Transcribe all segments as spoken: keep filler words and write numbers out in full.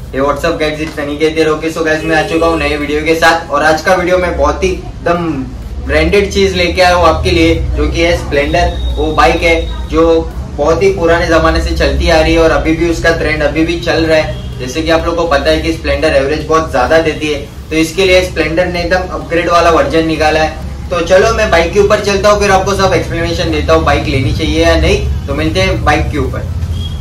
ये WhatsApp guides it's Sunny कहते रहो। सो गाइस मैं आ चुका हूँ नए वीडियो के साथ और आज का वीडियो में बहुत ही एकदम ब्रांडेड चीज लेके आया हूँ आपके लिए, जो कि है स्प्लेंडर। वो बाइक है जो बहुत ही पुराने जमाने से चलती आ रही है और अभी भी उसका ट्रेंड अभी भी चल रहा है। जैसे कि आप लोग को पता है कि स्प्लेंडर एवरेज बहुत ज्यादा देती है, तो इसके लिए स्प्लेंडर ने एकदम अपग्रेड वाला वर्जन निकाला है। तो चलो मैं बाइक के ऊपर चलता हूँ, फिर आपको सब एक्सप्लेनेशन देता हूँ बाइक लेनी चाहिए या नहीं। तो मिलते हैं बाइक के ऊपर।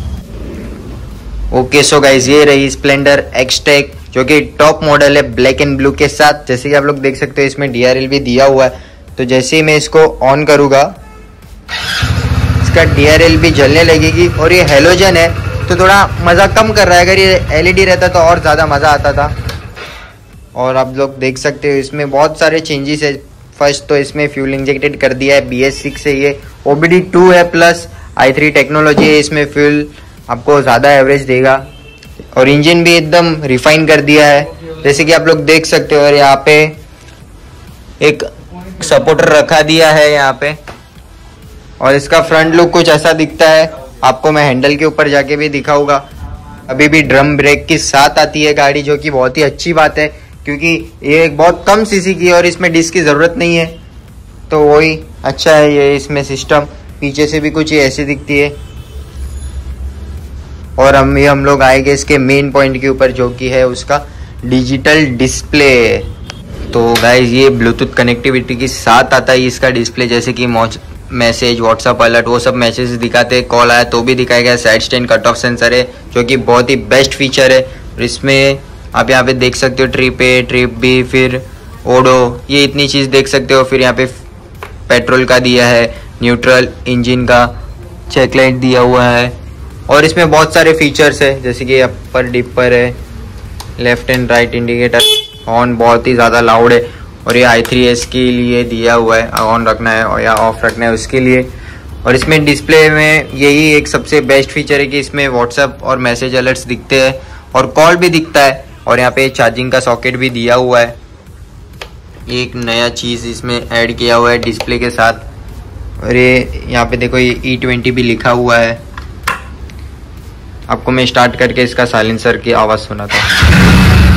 ओके सो गाइज ये रही स्प्लेंडर एक्सटेक, जो कि टॉप मॉडल है ब्लैक एंड ब्लू के साथ। जैसे कि आप लोग देख सकते हो इसमें डी आर एल भी दिया हुआ है। तो जैसे ही मैं इसको ऑन करूंगा इसका डी आर एल भी जलने लगेगी और ये हेलोजन है तो थोड़ा मज़ा कम कर रहा है। अगर ये एल ई डी रहता तो और ज़्यादा मज़ा आता था। और आप लोग देख सकते हो इसमें बहुत सारे चेंजेस है। फर्स्ट तो इसमें फ्यूल इंजेक्टेड कर दिया है, बी एस सिक्स है, ये ओ बी डी टू है प्लस आई थ्री टेक्नोलॉजी है। इसमें फ्यूल आपको ज़्यादा एवरेज देगा और इंजन भी एकदम रिफाइन कर दिया है, जैसे कि आप लोग देख सकते हो। और यहाँ पे एक सपोर्टर रखा दिया है यहाँ पे। और इसका फ्रंट लुक कुछ ऐसा दिखता है, आपको मैं हैंडल के ऊपर जाके भी दिखाऊंगा। अभी भी ड्रम ब्रेक के साथ आती है गाड़ी, जो कि बहुत ही अच्छी बात है क्योंकि ये एक बहुत कम सीसी की है और इसमें डिस्क की ज़रूरत नहीं है, तो वही अच्छा है ये इसमें सिस्टम। पीछे से भी कुछ ये ऐसी दिखती है। और हम ये हम लोग आएंगे इसके मेन पॉइंट के ऊपर, जो कि है उसका डिजिटल डिस्प्ले। तो गाइज ये ब्लूटूथ कनेक्टिविटी के साथ आता है इसका डिस्प्ले, जैसे कि मैसेज, व्हाट्सअप अलर्ट, वो सब मैसेज दिखाते हैं। कॉल आया तो भी दिखाएगा। Side stand cut off sensor है, जो कि बहुत ही बेस्ट फीचर है। और इसमें आप यहाँ पे देख सकते हो ट्रिप ए, ट्रिप बी, फिर ओडो, ये इतनी चीज़ देख सकते हो। फिर यहाँ पे पेट्रोल का दिया है, न्यूट्रल, इंजन का चेक लाइट दिया हुआ है। और इसमें बहुत सारे फीचर्स है, जैसे कि अपर डिपर है, left and right indicator, horn बहुत ही ज़्यादा लाउड है। और ये आई थ्री एस के लिए दिया हुआ है, ऑन रखना है और या ऑफ रखना है उसके लिए। और इसमें डिस्प्ले में यही एक सबसे बेस्ट फीचर है कि इसमें व्हाट्सएप और मैसेज अलर्ट्स दिखते हैं और कॉल भी दिखता है। और यहाँ पे चार्जिंग का सॉकेट भी दिया हुआ है। ये एक नया चीज़ इसमें ऐड किया हुआ है डिस्प्ले के साथ। और ये यहाँ पे देखो ये ई ट्वेंटी भी लिखा हुआ है। आपको मैं स्टार्ट करके इसका साइलेंसर की आवाज़ सुनाता हूँ।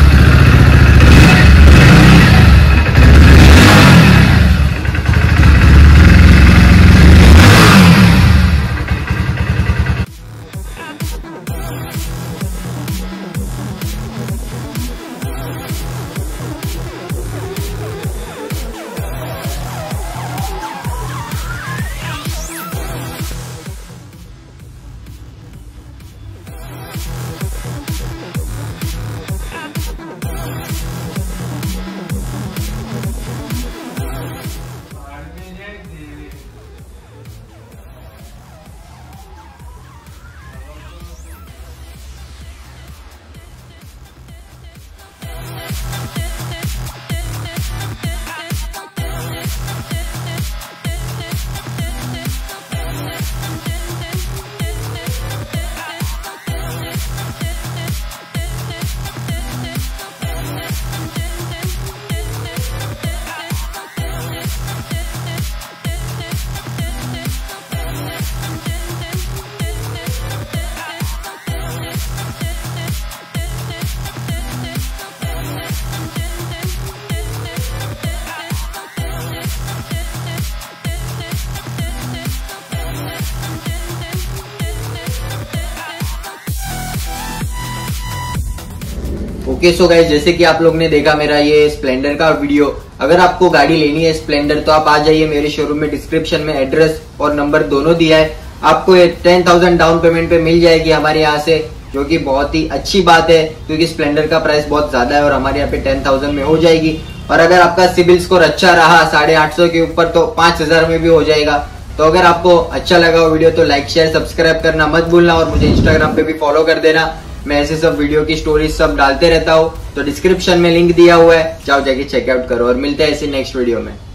ओके सो गाइस, जैसे कि आप लोग ने देखा मेरा ये स्प्लेंडर का वीडियो। अगर आपको गाड़ी लेनी है स्प्लेंडर तो आप आ जाइए मेरे शोरूम में। डिस्क्रिप्शन में एड्रेस और नंबर दोनों दिया है। आपको टेन थाउजेंड डाउन पेमेंट पे मिल जाएगी हमारे यहाँ से, जो कि बहुत ही अच्छी बात है क्योंकि स्प्लेंडर का प्राइस बहुत ज्यादा है और हमारे यहाँ पे टेन थाउजेंड में हो जाएगी। और अगर आपका सिविल स्कोर अच्छा रहा साढ़े आठ सौ के ऊपर तो पांच हजार में भी हो जाएगा। तो अगर आपको अच्छा लगा वीडियो तो लाइक शेयर सब्सक्राइब करना मत भूलना और मुझे इंस्टाग्राम पे भी फॉलो कर देना। मैं ऐसे सब वीडियो की स्टोरीज सब डालते रहता हूँ, तो डिस्क्रिप्शन में लिंक दिया हुआ है, जाओ जाके चेकआउट करो और मिलते हैं ऐसे नेक्स्ट वीडियो में।